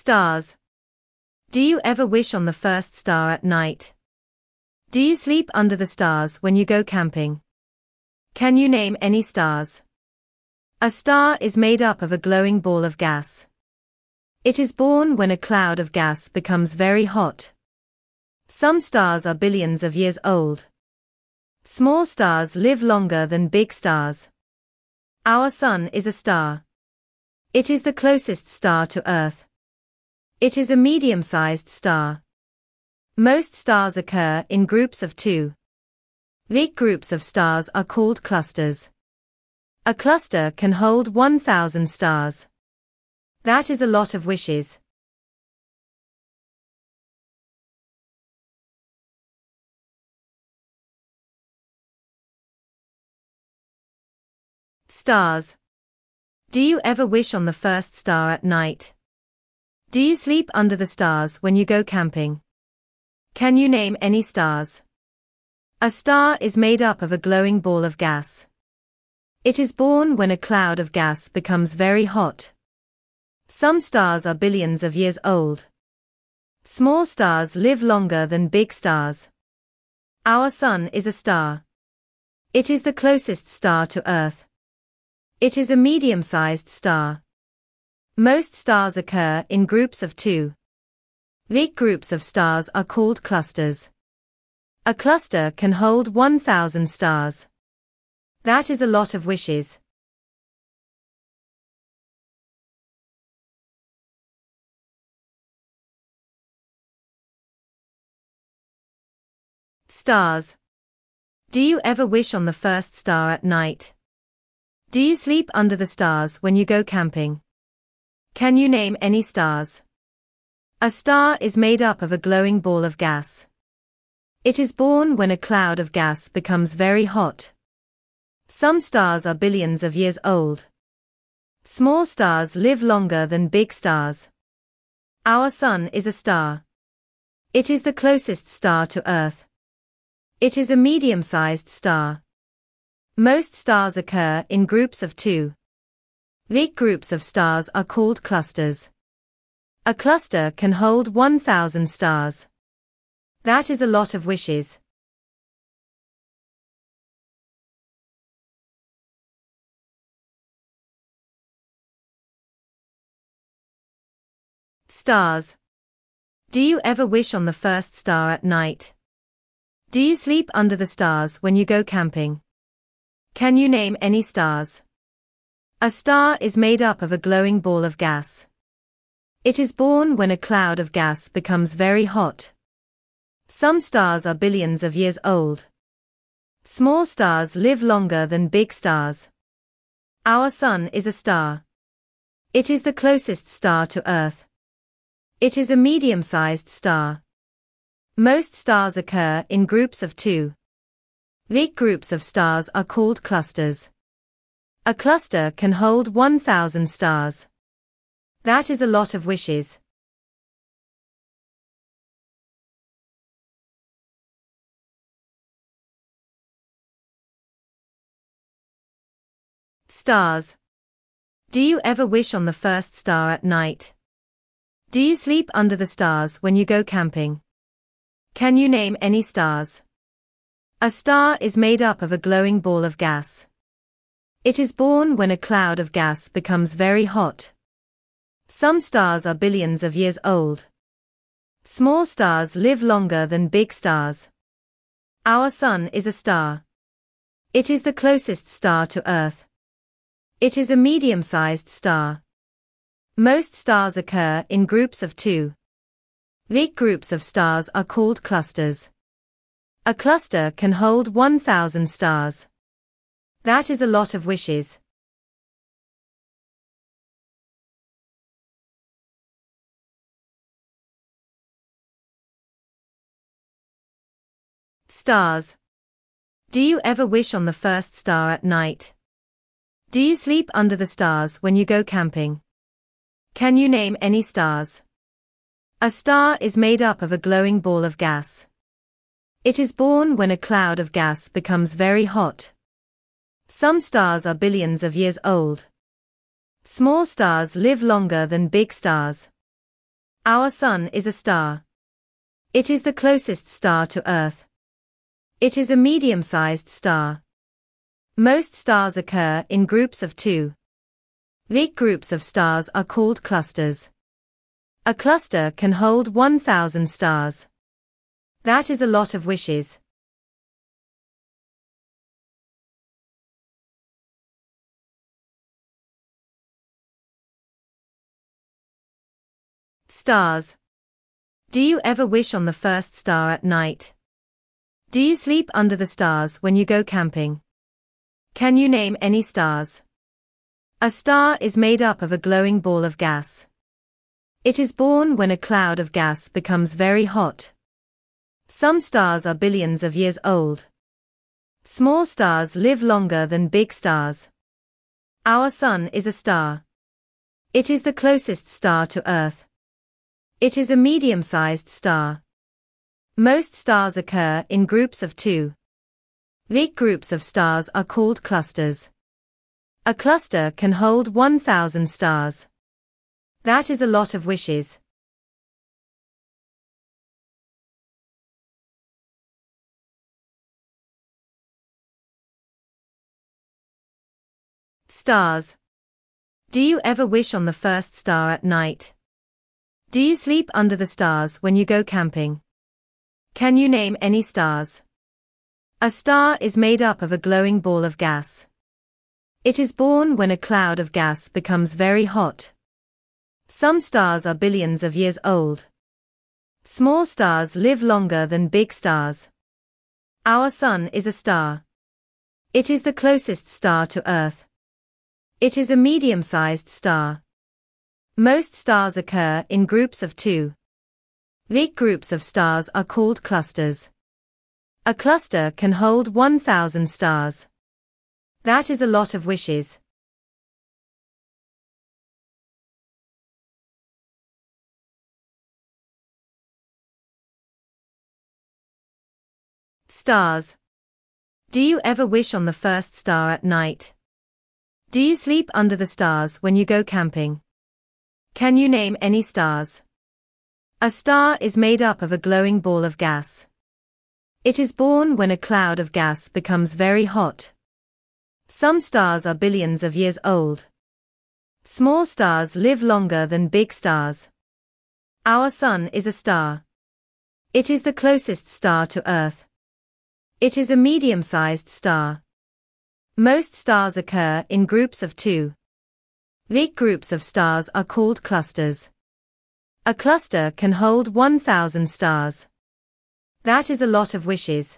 Stars. Do you ever wish on the first star at night? Do you sleep under the stars when you go camping? Can you name any stars? A star is made up of a glowing ball of gas. It is born when a cloud of gas becomes very hot. Some stars are billions of years old. Small stars live longer than big stars. Our sun is a star. It is the closest star to Earth. It is a medium-sized star. Most stars occur in groups of 2. Big groups of stars are called clusters. A cluster can hold 1,000 stars. That is a lot of wishes. Stars. Do you ever wish on the first star at night? Do you sleep under the stars when you go camping? Can you name any stars? A star is made up of a glowing ball of gas. It is born when a cloud of gas becomes very hot. Some stars are billions of years old. Small stars live longer than big stars. Our sun is a star. It is the closest star to Earth. It is a medium-sized star. Most stars occur in groups of 2. Big groups of stars are called clusters. A cluster can hold 1,000 stars. That is a lot of wishes. Stars. Do you ever wish on the first star at night? Do you sleep under the stars when you go camping? Can you name any stars? A star is made up of a glowing ball of gas. It is born when a cloud of gas becomes very hot. Some stars are billions of years old. Small stars live longer than big stars. Our sun is a star. It is the closest star to Earth. It is a medium-sized star. Most stars occur in groups of 2. Big groups of stars are called clusters. A cluster can hold 1,000 stars. That is a lot of wishes. Stars. Do you ever wish on the first star at night? Do you sleep under the stars when you go camping? Can you name any stars? A star is made up of a glowing ball of gas. It is born when a cloud of gas becomes very hot. Some stars are billions of years old. Small stars live longer than big stars. Our sun is a star. It is the closest star to Earth. It is a medium-sized star. Most stars occur in groups of 2. Big groups of stars are called clusters. A cluster can hold 1,000 stars. That is a lot of wishes. Stars. Do you ever wish on the first star at night? Do you sleep under the stars when you go camping? Can you name any stars? A star is made up of a glowing ball of gas. It is born when a cloud of gas becomes very hot. Some stars are billions of years old. Small stars live longer than big stars. Our sun is a star. It is the closest star to Earth. It is a medium-sized star. Most stars occur in groups of 2. Big groups of stars are called clusters. A cluster can hold 1,000 stars. That is a lot of wishes. Stars. Do you ever wish on the first star at night? Do you sleep under the stars when you go camping? Can you name any stars? A star is made up of a glowing ball of gas. It is born when a cloud of gas becomes very hot. Some stars are billions of years old. Small stars live longer than big stars. Our Sun is a star. It is the closest star to Earth. It is a medium-sized star. Most stars occur in groups of 2. Big groups of stars are called clusters. A cluster can hold 1,000 stars. That is a lot of wishes. Stars. Do you ever wish on the first star at night? Do you sleep under the stars when you go camping? Can you name any stars? A star is made up of a glowing ball of gas. It is born when a cloud of gas becomes very hot. Some stars are billions of years old. Small stars live longer than big stars. Our Sun is a star. It is the closest star to Earth. It is a medium-sized star. Most stars occur in groups of 2. Big groups of stars are called clusters. A cluster can hold 1,000 stars. That is a lot of wishes. Stars. Do you ever wish on the first star at night? Do you sleep under the stars when you go camping? Can you name any stars? A star is made up of a glowing ball of gas. It is born when a cloud of gas becomes very hot. Some stars are billions of years old. Small stars live longer than big stars. Our Sun is a star. It is the closest star to Earth. It is a medium-sized star. Most stars occur in groups of 2. Big groups of stars are called clusters. A cluster can hold 1,000 stars. That is a lot of wishes. Stars. Do you ever wish on the first star at night? Do you sleep under the stars when you go camping? Can you name any stars? A star is made up of a glowing ball of gas. It is born when a cloud of gas becomes very hot. Some stars are billions of years old. Small stars live longer than big stars. Our Sun is a star. It is the closest star to Earth. It is a medium-sized star. Most stars occur in groups of 2. Big groups of stars are called clusters. A cluster can hold 1,000 stars. That is a lot of wishes.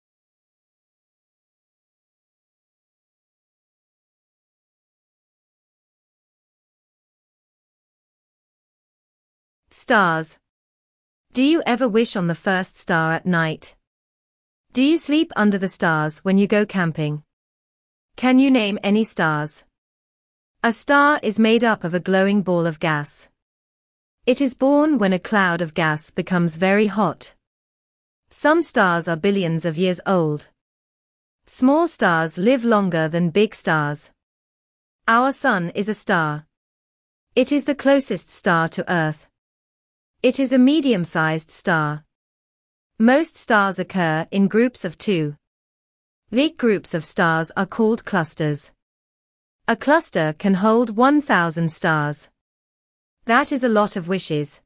Stars. Do you ever wish on the first star at night? Do you sleep under the stars when you go camping? Can you name any stars? A star is made up of a glowing ball of gas. It is born when a cloud of gas becomes very hot. Some stars are billions of years old. Small stars live longer than big stars. Our Sun is a star. It is the closest star to Earth. It is a medium-sized star. Most stars occur in groups of 2. Big groups of stars are called clusters. A cluster can hold 1,000 stars. That is a lot of wishes.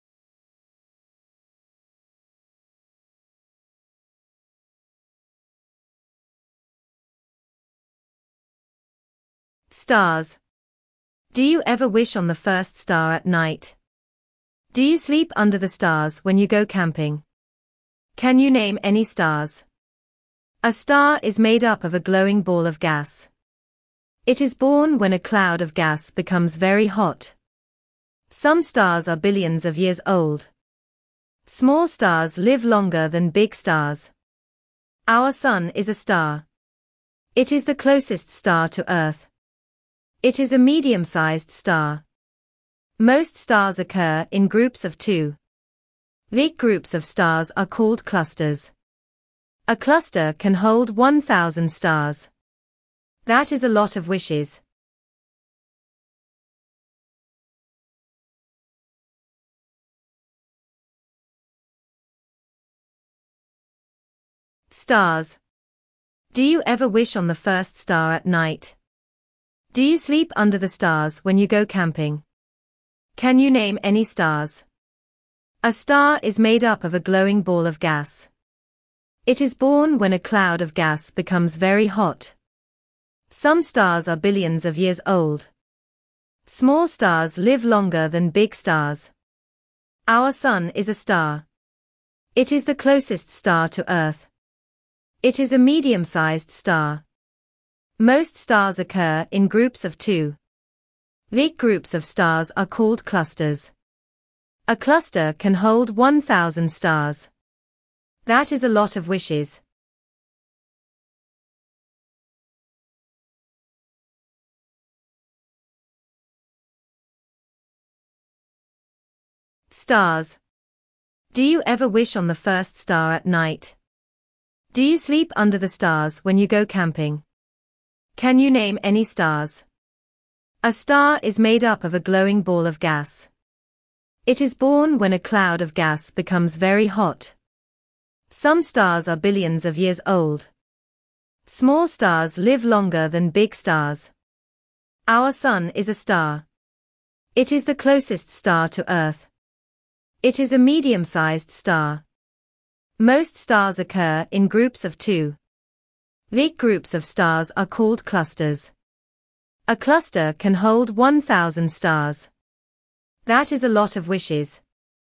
Stars. Do you ever wish on the first star at night? Do you sleep under the stars when you go camping? Can you name any stars? A star is made up of a glowing ball of gas. It is born when a cloud of gas becomes very hot. Some stars are billions of years old. Small stars live longer than big stars. Our Sun is a star. It is the closest star to Earth. It is a medium-sized star. Most stars occur in groups of 2. Big groups of stars are called clusters. A cluster can hold 1,000 stars. That is a lot of wishes. Stars. Do you ever wish on the first star at night? Do you sleep under the stars when you go camping? Can you name any stars? A star is made up of a glowing ball of gas. It is born when a cloud of gas becomes very hot. Some stars are billions of years old. Small stars live longer than big stars. Our sun is a star. It is the closest star to Earth. It is a medium-sized star. Most stars occur in groups of 2. Big groups of stars are called clusters. A cluster can hold 1,000 stars. That is a lot of wishes. Stars. Do you ever wish on the first star at night? Do you sleep under the stars when you go camping? Can you name any stars? A star is made up of a glowing ball of gas. It is born when a cloud of gas becomes very hot. Some stars are billions of years old. Small stars live longer than big stars. Our sun is a star. It is the closest star to Earth. It is a medium-sized star. Most stars occur in groups of 2. Big groups of stars are called clusters. A cluster can hold 1,000 stars. That is a lot of wishes.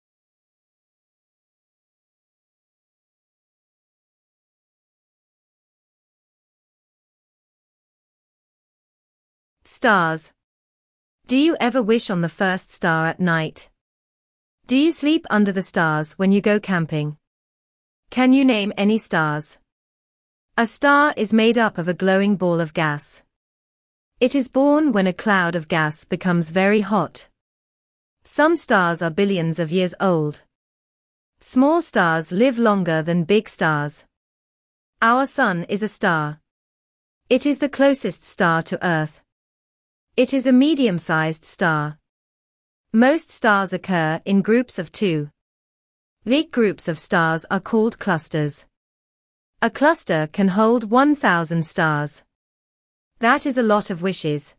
Stars. Do you ever wish on the first star at night? Do you sleep under the stars when you go camping? Can you name any stars? A star is made up of a glowing ball of gas. It is born when a cloud of gas becomes very hot. Some stars are billions of years old. Small stars live longer than big stars. Our sun is a star. It is the closest star to Earth. It is a medium-sized star. Most stars occur in groups of 2. Big groups of stars are called clusters. A cluster can hold 1,000 stars. That is a lot of wishes.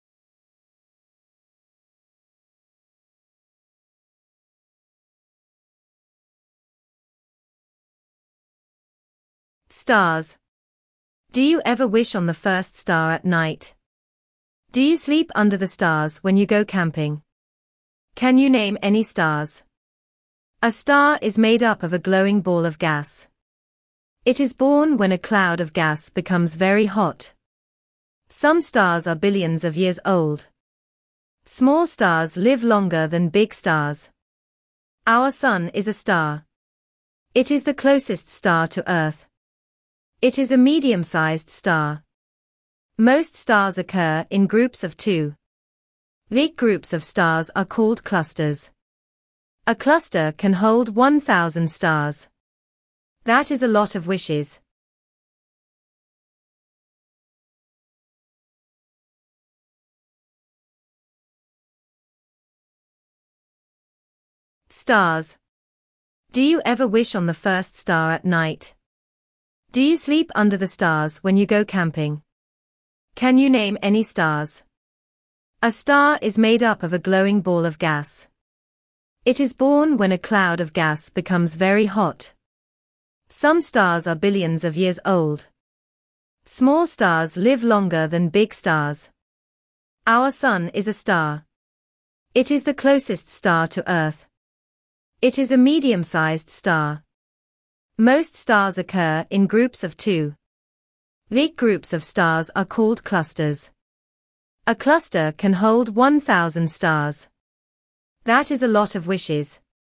Stars. Do you ever wish on the first star at night? Do you sleep under the stars when you go camping? Can you name any stars? A star is made up of a glowing ball of gas. It is born when a cloud of gas becomes very hot. Some stars are billions of years old. Small stars live longer than big stars. Our sun is a star. It is the closest star to Earth. It is a medium-sized star. Most stars occur in groups of 2. Big groups of stars are called clusters. A cluster can hold 1,000 stars. That is a lot of wishes. Stars. Do you ever wish on the first star at night? Do you sleep under the stars when you go camping? Can you name any stars? A star is made up of a glowing ball of gas. It is born when a cloud of gas becomes very hot. Some stars are billions of years old. Small stars live longer than big stars. Our sun is a star. It is the closest star to Earth. It is a medium-sized star. Most stars occur in groups of 2. Big groups of stars are called clusters. A cluster can hold 1,000 stars. That is a lot of wishes.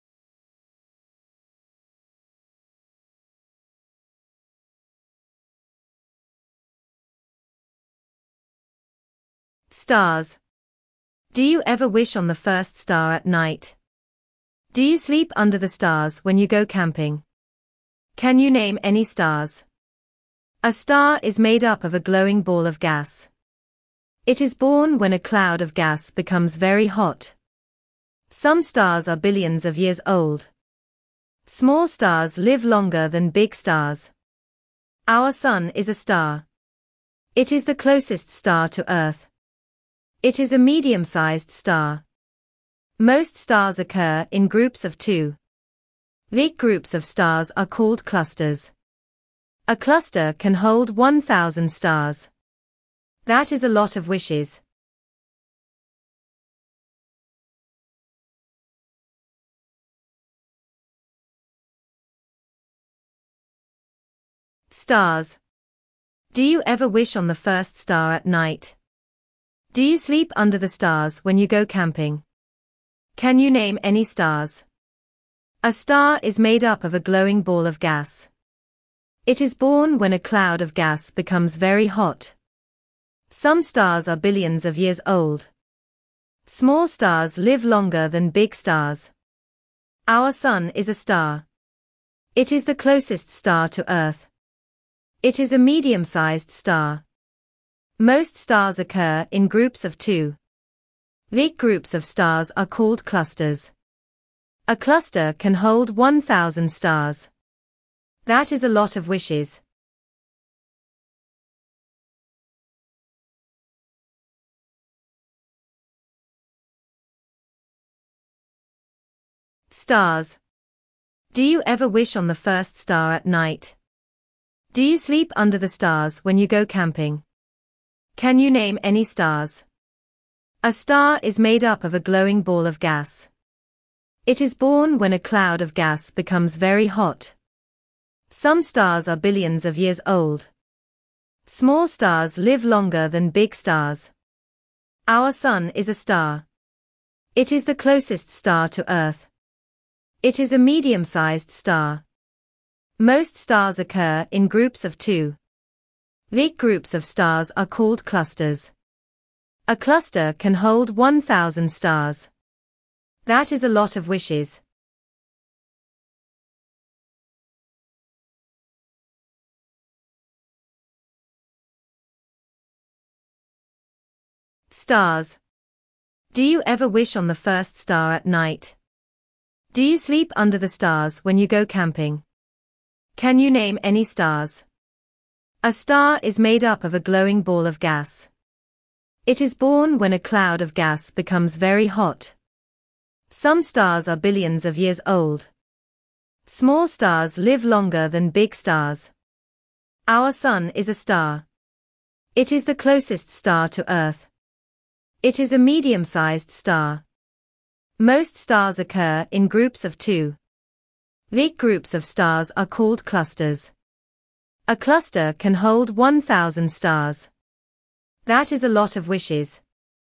Stars. Do you ever wish on the first star at night? Do you sleep under the stars when you go camping? Can you name any stars? A star is made up of a glowing ball of gas. It is born when a cloud of gas becomes very hot. Some stars are billions of years old. Small stars live longer than big stars. Our Sun is a star. It is the closest star to Earth. It is a medium-sized star. Most stars occur in groups of 2. Big groups of stars are called clusters. A cluster can hold 1,000 stars. That is a lot of wishes. Stars. Do you ever wish on the first star at night? Do you sleep under the stars when you go camping? Can you name any stars? A star is made up of a glowing ball of gas. It is born when a cloud of gas becomes very hot. Some stars are billions of years old. Small stars live longer than big stars. Our Sun is a star. It is the closest star to Earth. It is a medium-sized star. Most stars occur in groups of 2. Big groups of stars are called clusters. A cluster can hold 1,000 stars. That is a lot of wishes. Stars. Do you ever wish on the first star at night? Do you sleep under the stars when you go camping? Can you name any stars? A star is made up of a glowing ball of gas. It is born when a cloud of gas becomes very hot. Some stars are billions of years old. Small stars live longer than big stars. Our Sun is a star. It is the closest star to Earth. It is a medium-sized star. Most stars occur in groups of 2. Big groups of stars are called clusters. A cluster can hold 1,000 stars. That is a lot of wishes. Stars. Do you ever wish on the first star at night? Do you sleep under the stars when you go camping? Can you name any stars? A star is made up of a glowing ball of gas. It is born when a cloud of gas becomes very hot. Some stars are billions of years old. Small stars live longer than big stars. Our Sun is a star. It is the closest star to Earth. It is a medium-sized star. Most stars occur in groups of 2. Big groups of stars are called clusters. A cluster can hold 1,000 stars. That is a lot of wishes.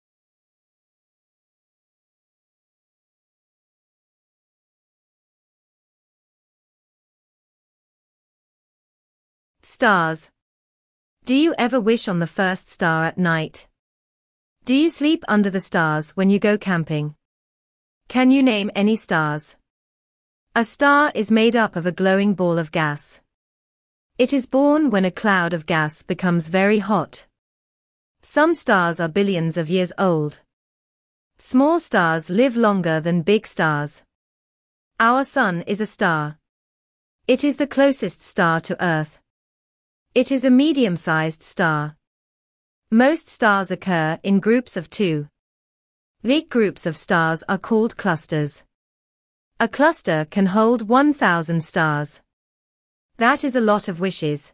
Stars. Do you ever wish on the first star at night? Do you sleep under the stars when you go camping? Can you name any stars? A star is made up of a glowing ball of gas. It is born when a cloud of gas becomes very hot. Some stars are billions of years old. Small stars live longer than big stars. Our Sun is a star. It is the closest star to Earth. It is a medium-sized star. Most stars occur in groups of 2. Big groups of stars are called clusters. A cluster can hold 1,000 stars. That is a lot of wishes.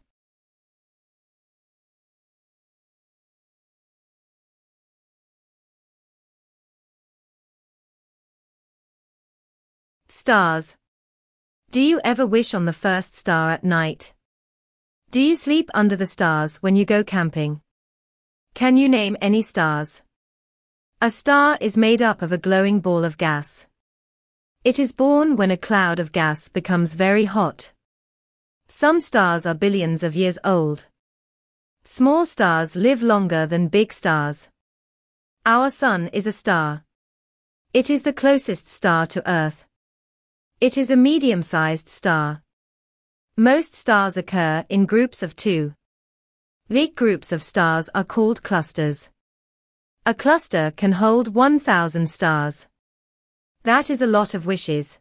Stars. Do you ever wish on the first star at night? Do you sleep under the stars when you go camping? Can you name any stars? A star is made up of a glowing ball of gas. It is born when a cloud of gas becomes very hot. Some stars are billions of years old. Small stars live longer than big stars. Our Sun is a star. It is the closest star to Earth. It is a medium-sized star. Most stars occur in groups of 2. Big groups of stars are called clusters. A cluster can hold 1,000 stars. That is a lot of wishes.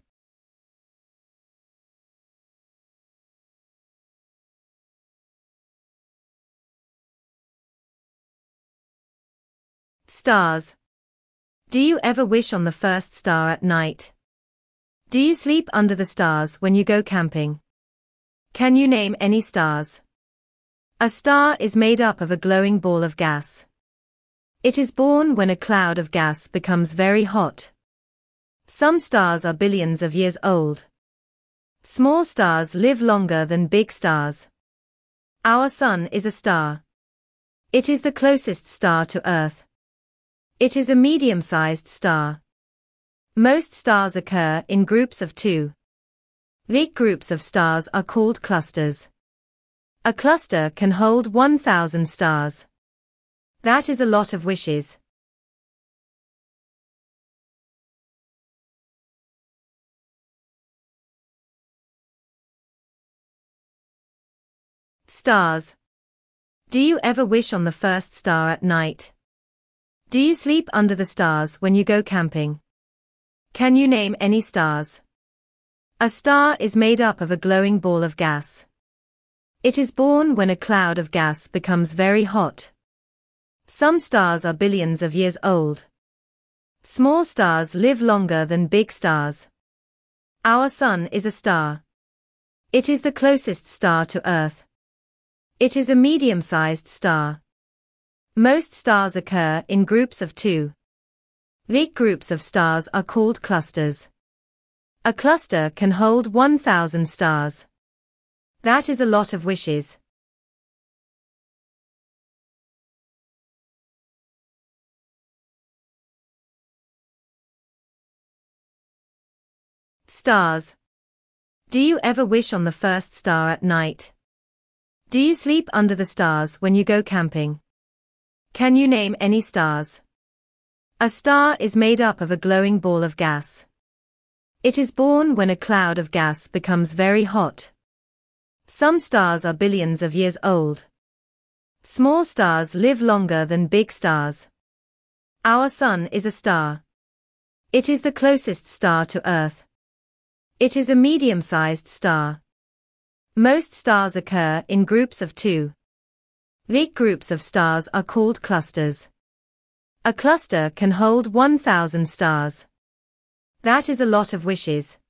Stars. Do you ever wish on the first star at night? Do you sleep under the stars when you go camping? Can you name any stars? A star is made up of a glowing ball of gas. It is born when a cloud of gas becomes very hot. Some stars are billions of years old. Small stars live longer than big stars. Our Sun is a star. It is the closest star to Earth. It is a medium-sized star. Most stars occur in groups of 2. Big groups of stars are called clusters. A cluster can hold 1,000 stars. That is a lot of wishes. Stars. Do you ever wish on the first star at night? Do you sleep under the stars when you go camping? Can you name any stars? A star is made up of a glowing ball of gas. It is born when a cloud of gas becomes very hot. Some stars are billions of years old. Small stars live longer than big stars. Our Sun is a star. It is the closest star to Earth. It is a medium-sized star. Most stars occur in groups of 2. Big groups of stars are called clusters. A cluster can hold 1,000 stars. That is a lot of wishes. Stars. Do you ever wish on the first star at night? Do you sleep under the stars when you go camping? Can you name any stars? A star is made up of a glowing ball of gas. It is born when a cloud of gas becomes very hot. Some stars are billions of years old. Small stars live longer than big stars. Our Sun is a star. It is the closest star to Earth. It is a medium-sized star. Most stars occur in groups of 2. Big groups of stars are called clusters. A cluster can hold 1,000 stars. That is a lot of wishes.